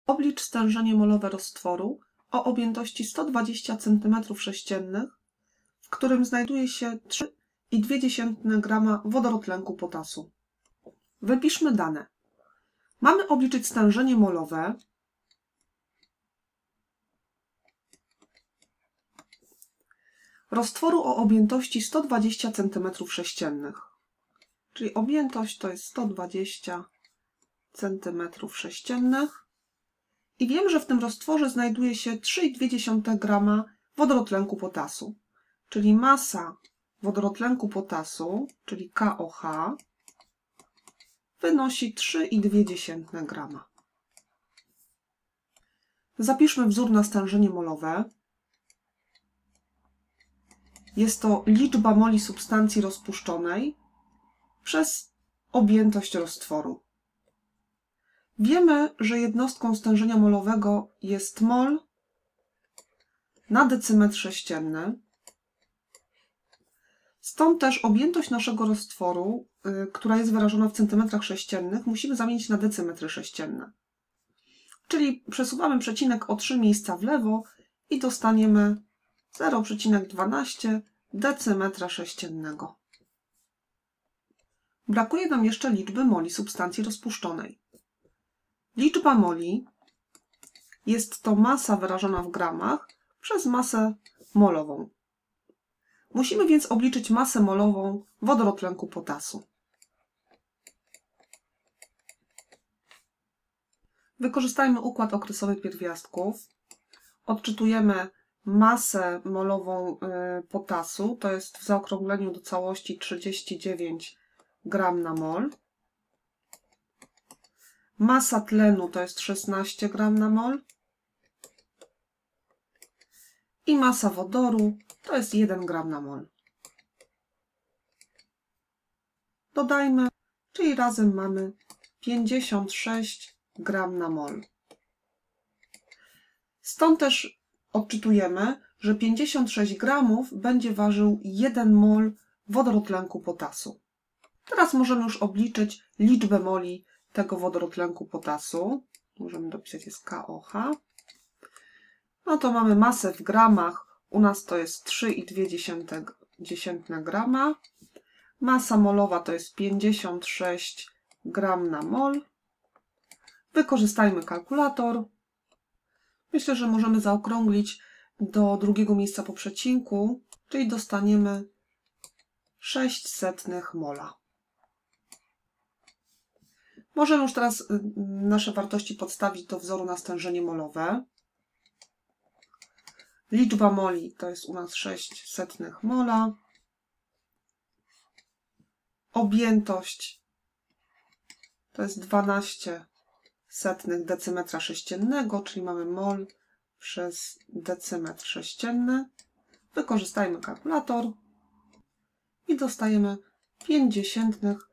Oblicz stężenie molowe roztworu o objętości 120 cm3, w którym znajduje się 3,2 g wodorotlenku potasu. Wypiszmy dane. Mamy obliczyć stężenie molowe roztworu o objętości 120 cm3. Czyli objętość to jest 120 cm3. I wiem, że w tym roztworze znajduje się 3,2 g wodorotlenku potasu. Czyli masa wodorotlenku potasu, czyli KOH, wynosi 3,2 g. Zapiszmy wzór na stężenie molowe. Jest to liczba moli substancji rozpuszczonej przez objętość roztworu. Wiemy, że jednostką stężenia molowego jest mol na decymetr sześcienny. Stąd też objętość naszego roztworu, która jest wyrażona w centymetrach sześciennych, musimy zamienić na decymetry sześcienne. Czyli przesuwamy przecinek o 3 miejsca w lewo i dostaniemy 0,12 decymetra sześciennego. Brakuje nam jeszcze liczby moli substancji rozpuszczonej. Liczba moli jest to masa wyrażona w gramach przez masę molową. Musimy więc obliczyć masę molową wodorotlenku potasu. Wykorzystajmy układ okresowy pierwiastków. Odczytujemy masę molową potasu, to jest w zaokrągleniu do całości 39 g na mol. Masa tlenu to jest 16 g na mol. I masa wodoru to jest 1 g na mol. Dodajmy, czyli razem mamy 56 g na mol. Stąd też odczytujemy, że 56 gramów będzie ważył 1 mol wodorotlenku potasu. Teraz możemy już obliczyć liczbę moli tego wodorotlenku potasu. Możemy dopisać, jest KOH. No to mamy masę w gramach. U nas to jest 3,2 grama. Masa molowa to jest 56 g na mol. Wykorzystajmy kalkulator. Myślę, że możemy zaokrąglić do drugiego miejsca po przecinku, czyli dostaniemy 0,06 mola. Możemy już teraz nasze wartości podstawić do wzoru na stężenie molowe. Liczba moli to jest u nas 0,06 mola. Objętość to jest 12 decymetra sześciennego, czyli mamy mol przez decymetr sześcienny. Wykorzystajmy kalkulator i dostajemy 0,5